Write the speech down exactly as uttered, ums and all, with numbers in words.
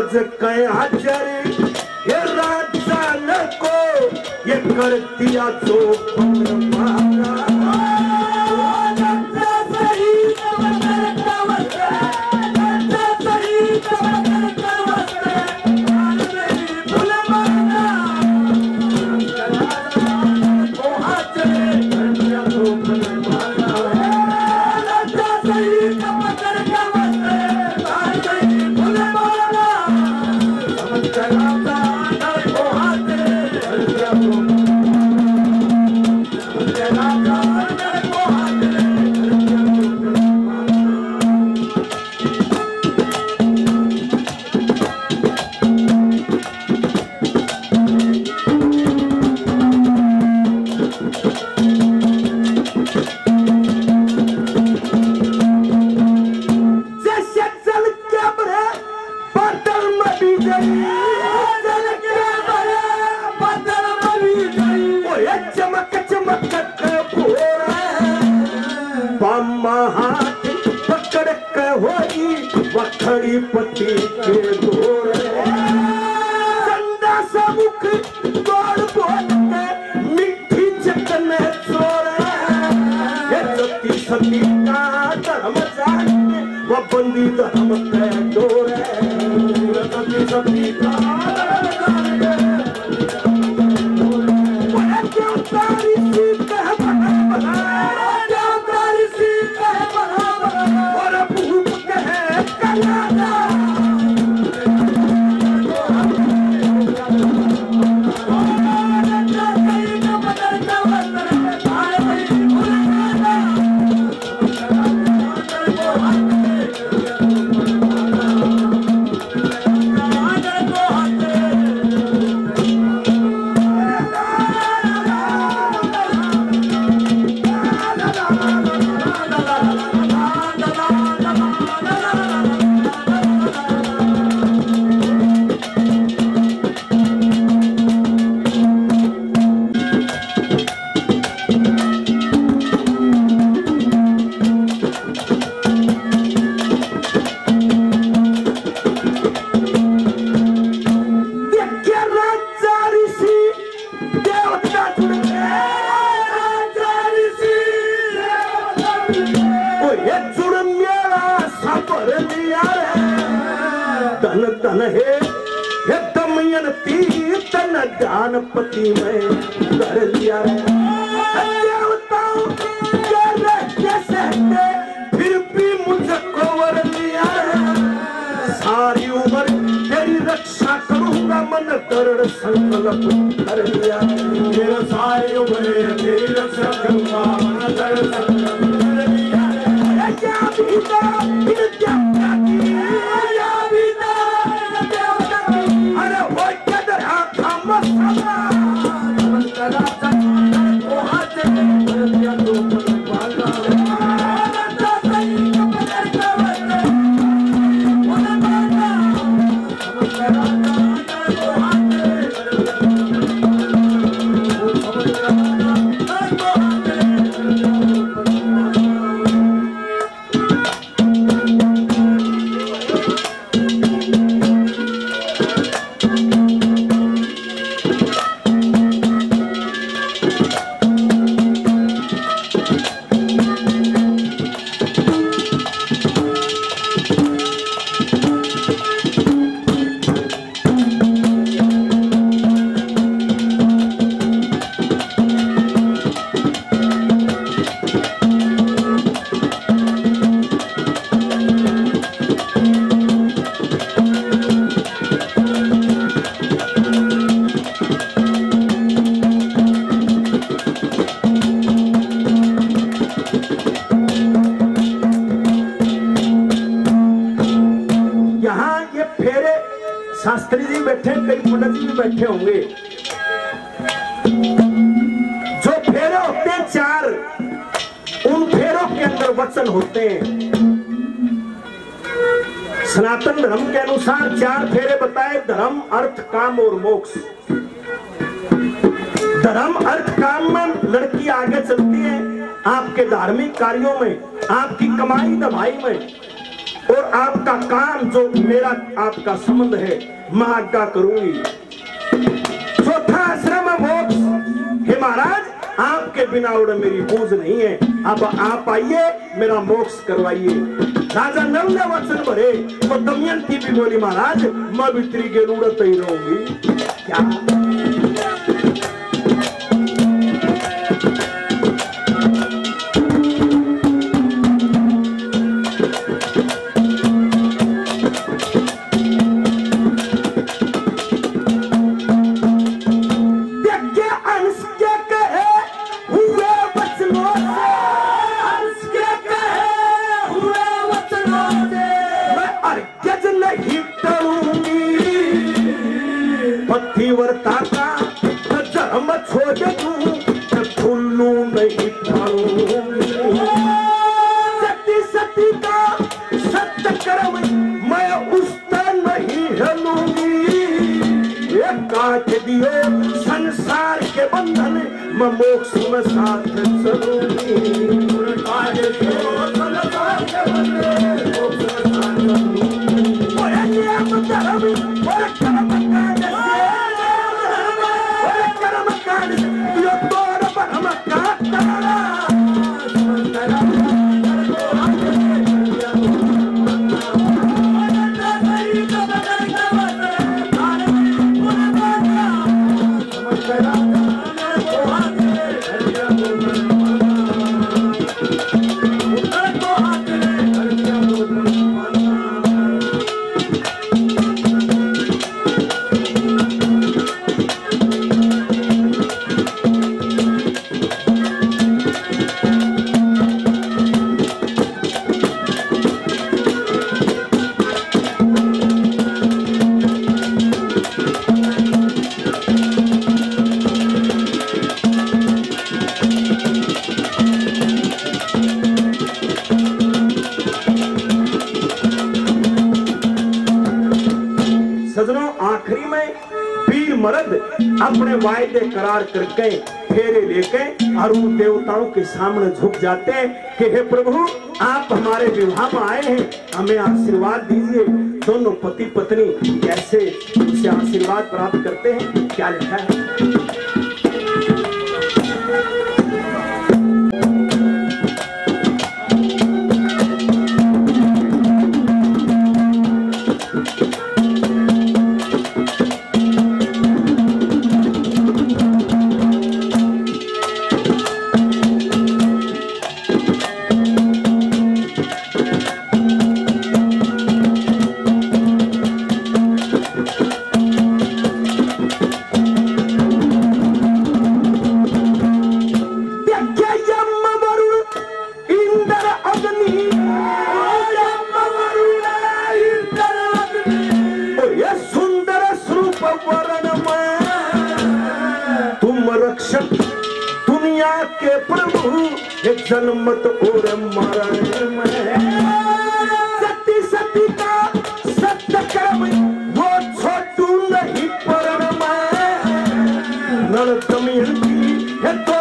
समझ कहे हाजर ये राजा न को ये कर दिया जो मारा खड़ी पट्टी के गोरे चंदा सा मुख गोड़ बोलते मीठी चकन चोरे ये सती सती का धर्म जानते वो बंदी धर्म के डोरे सती सती का धर्म जानते पति में कर लिया देवताओं कैसे फिर भी मुझको वर लिया सारी उम्र तेरी रक्षा करूंगा मन दृढ़ संकल्प कर लिया मेरा सारी उम्र तेरी रक्षा करूंगा मन दृढ़ संकल्प कर लिया क्या बीता फिर क्या अरे वो क्या था मस्त शास्त्री जी बैठे, कई पंडित जी भी बैठे होंगे। जो फेरे होते हैं चार, उन फेरों के अंदर वचन होते हैं। सनातन धर्म के अनुसार चार फेरे बताए, धर्म अर्थ काम और मोक्ष। धर्म अर्थ काम में लड़की आगे चलती है आपके धार्मिक कार्यों में, आपकी कमाई दवाई में। और आपका काम जो मेरा आपका संबंध है मैं आज्ञा करूंगी। चौथा आश्रम मोक्ष। हे महाराज, आपके बिना उड़ मेरी बूझ नहीं है, अब आप आइए मेरा मोक्ष करवाइए। राजा नल ने वचन भरे तो दमयंती भी बोली, महाराज मैं भी तेरी के उड़त ही रहूंगी। क्या संसार के बंधन मैं मोक्ष में साथ चलूंगी। आखिरी में वीर मर्द अपने वायदे करार करके फेरे लेके अरुण देवताओं के सामने झुक जाते हैं कि हे प्रभु, आप हमारे विवाह में आए हैं, हमें आशीर्वाद दीजिए। दोनों पति पत्नी कैसे उसे आशीर्वाद प्राप्त करते हैं, क्या लिखा है? दुनिया के प्रभु जन्मत और मरण में सती सती का सत्य कर्म वो छोटू नहीं परण में नल दमयंती है तो